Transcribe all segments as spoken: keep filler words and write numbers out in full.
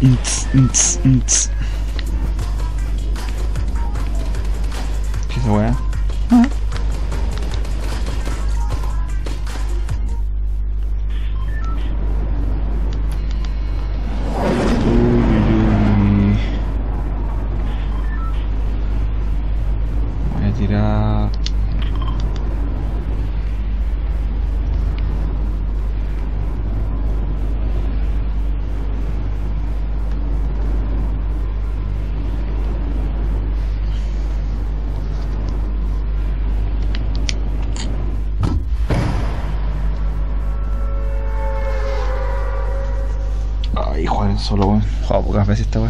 Ntz, ntz, ntz. ¿Qué es esa weá? Ah. Tirar. Ay, jugar solo, weón. Juego pocas veces esta weá.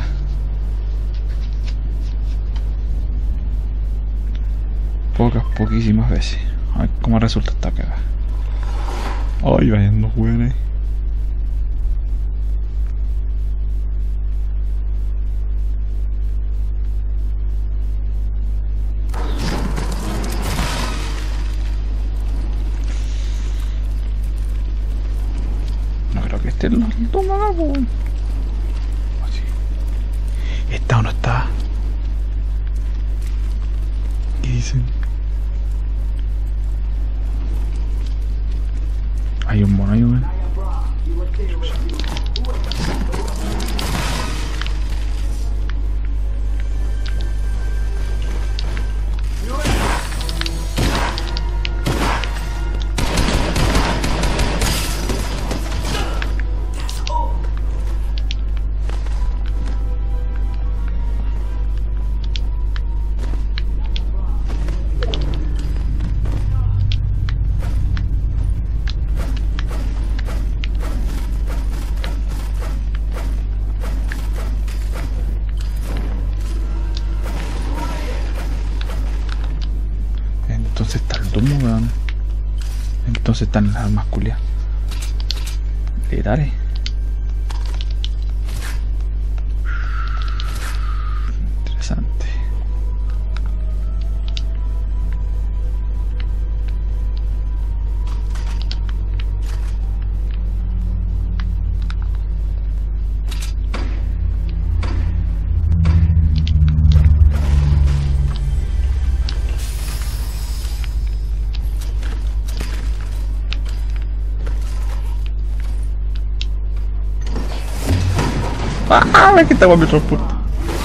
Pocas, poquísimas veces. A ver cómo resulta esta cagada. Ay, vayan dos weones. No creo que esté en los dos magos. ¿Está o no está? ¿Qué dicen? Hay un mono ahí, weón. Entonces está el domo, weón. Entonces están las armas culiadas. Letales. Interesante. ¡Ah! ¡Aquí está mi transporte!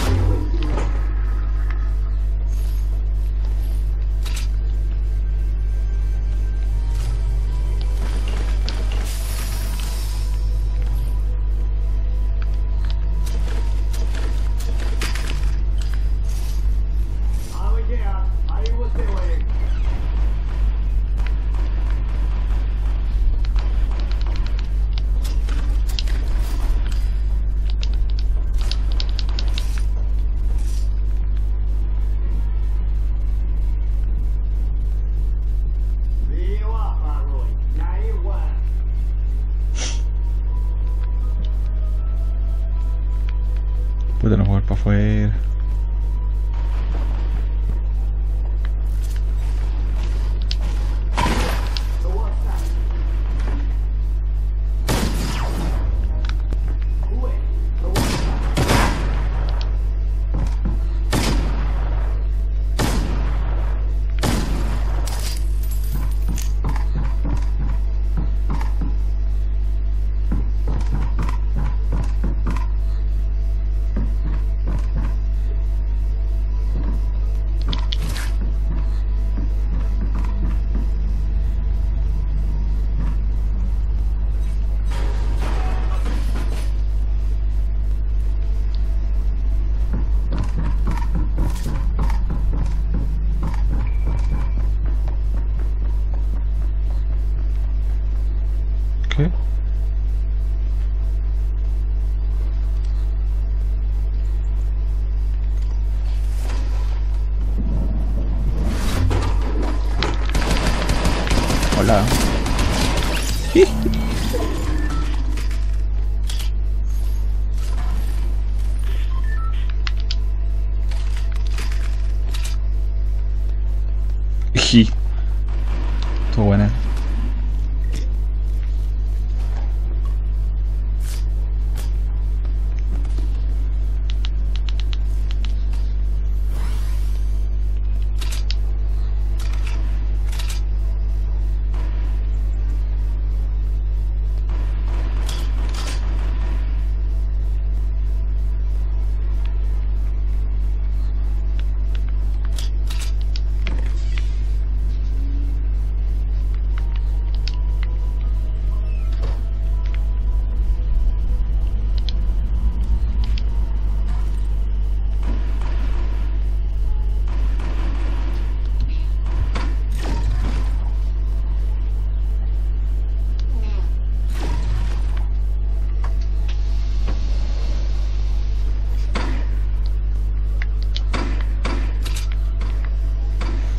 Puta, no jugar para afuera. ¿Qué? Hola. Estuvo buena.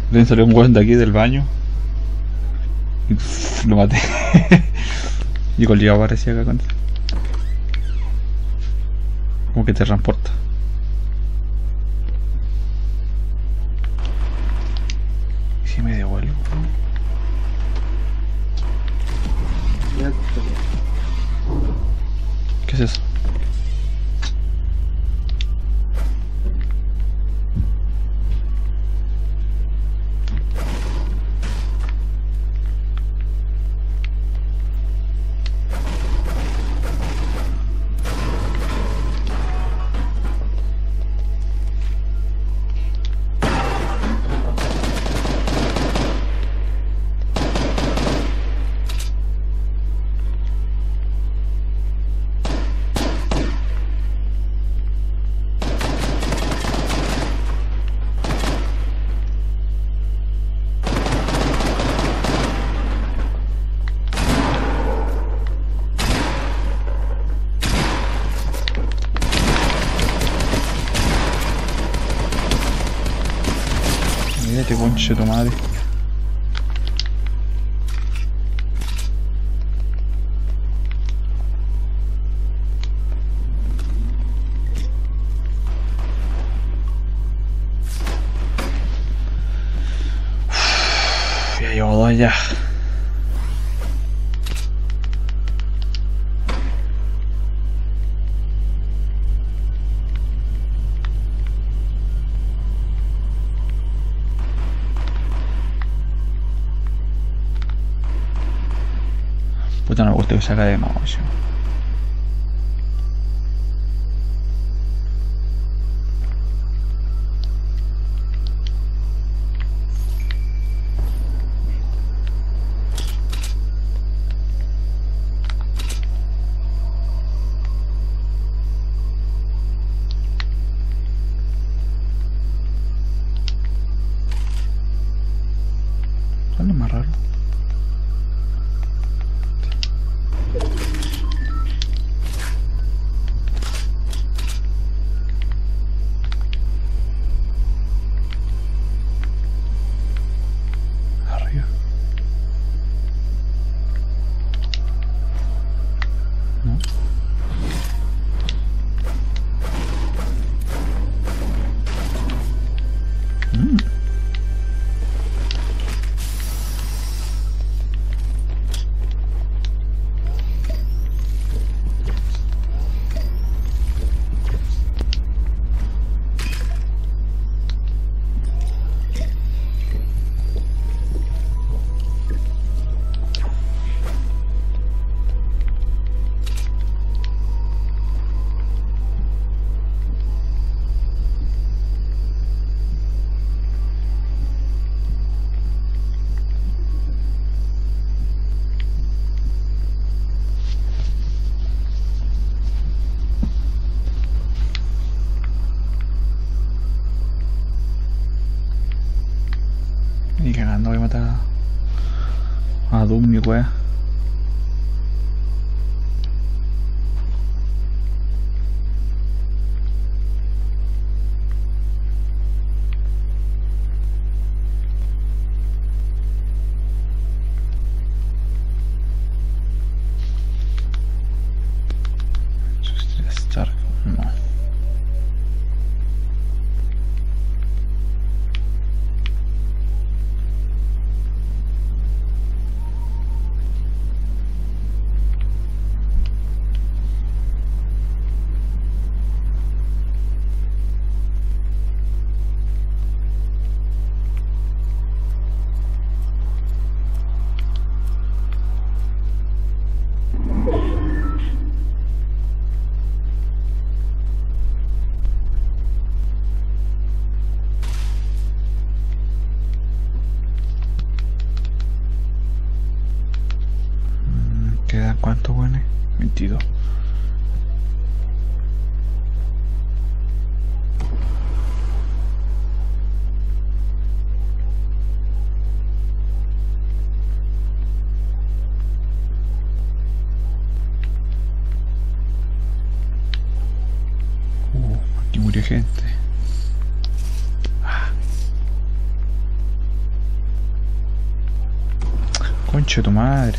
Le salió un weón de aquí del baño. Y pff, lo maté. Y con el lío aparecía acá con él. Como que te transporta. ¿Y si me devuelvo? ¿Qué es eso? Mírate, conche tu madre. Uf, ya llevo dos ya. Puta, no me gusta que salga de noche. ¿Cuál es lo más raro? Arriba. No. Mm. Ni cagando voy a matar a, a Doom ni wea. Stark, no. ¿Quedan cuántos buenos? veintidós. Uh, aquí murió gente. Ah. Conche tu madre.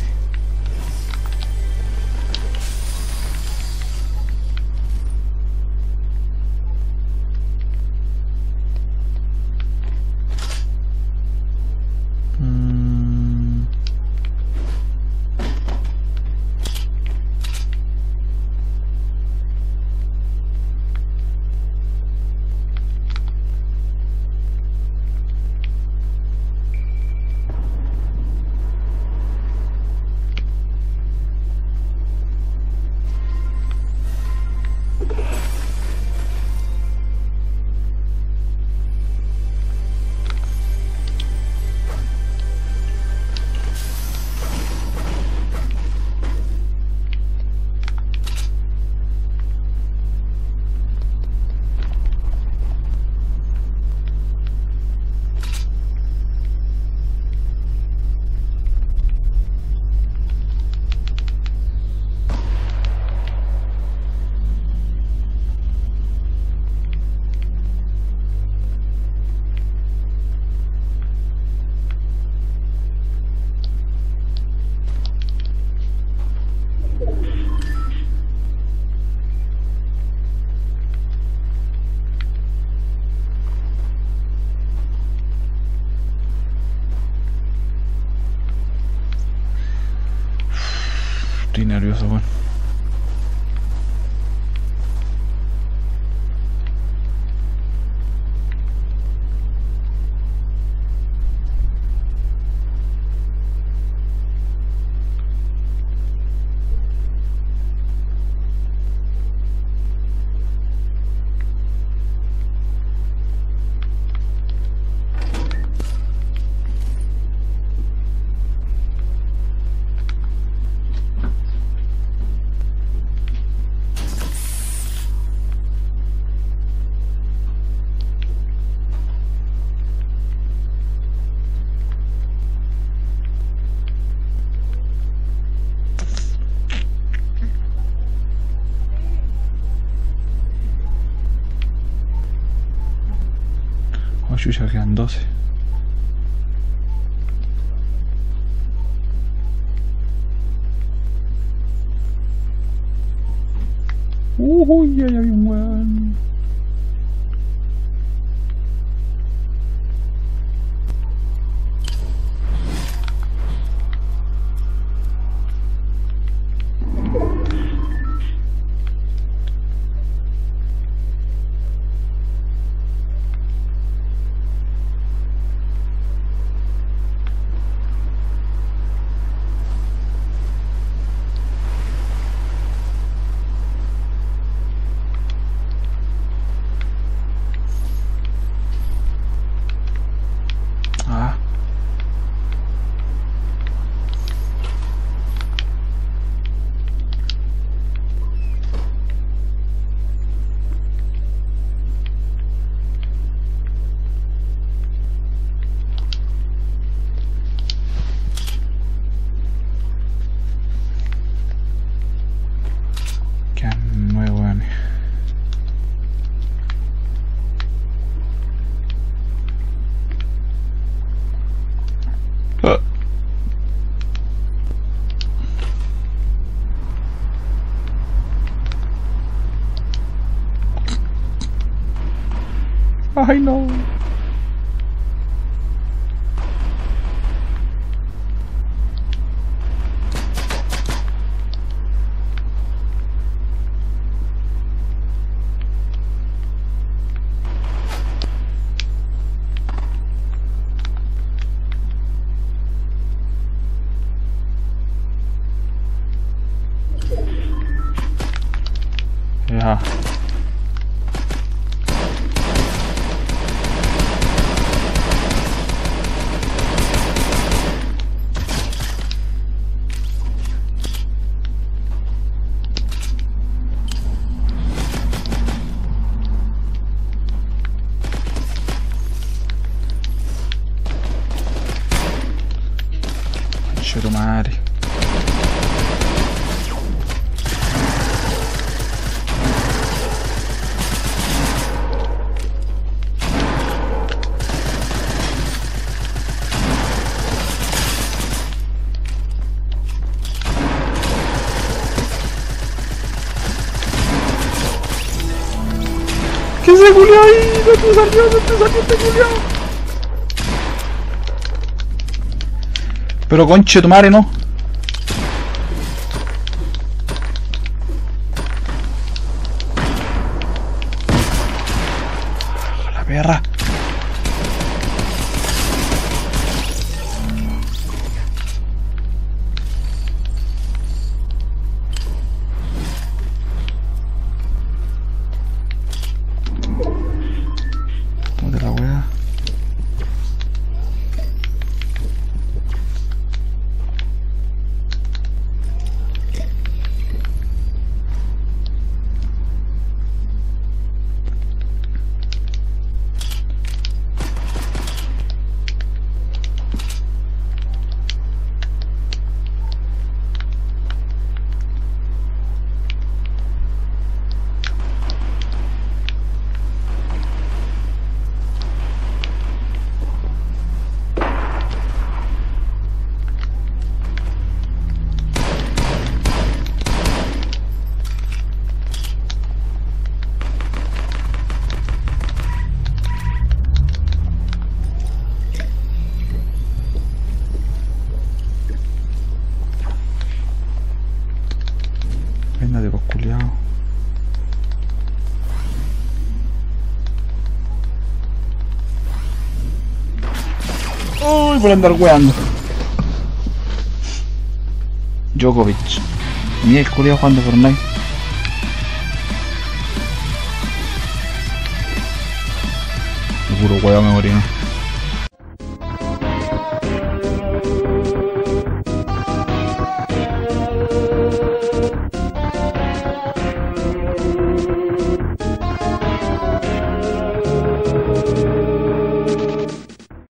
Mm. Estoy nervioso, weón. Oh, chucha, quedan doce. Uy, ya, ya vi un weón. Ah. Quedan nueve weones. Ah. Ay, no. Ja. Concha tu madre. este culiao ahí! ¿Dónde salió? ¿Dónde salió este culiao? Pero conche tu madre, no. La perra. Tómate la wea. Venga de vos, culiao. Uy, por andar weando. Djokovic. Mira el culiao jugando Fortnite. Puro weón me morí, ¿no?